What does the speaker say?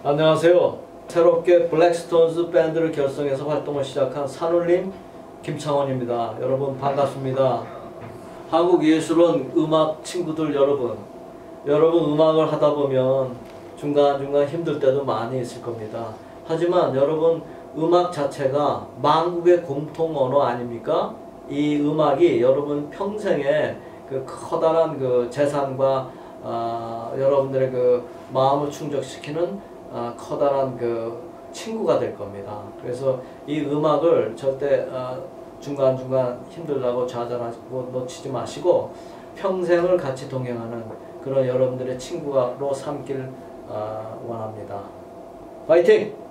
안녕하세요. 새롭게 블랙스톤즈 밴드를 결성해서 활동을 시작한 산울림 김창원입니다. 여러분 반갑습니다. 한국예술원 음악 친구들 여러분 음악을 하다 보면 중간중간 힘들 때도 많이 있을 겁니다. 하지만 여러분 음악 자체가 만국의 공통 언어 아닙니까? 이 음악이 여러분 평생에 그 커다란 그 재산과 여러분들의 그 마음을 충족시키는 커다란 그 친구가 될 겁니다. 그래서 이 음악을 절대 중간중간 힘들다고 좌절하고 놓치지 마시고 평생을 같이 동행하는 그런 여러분들의 친구로 삼길 원합니다. 파이팅!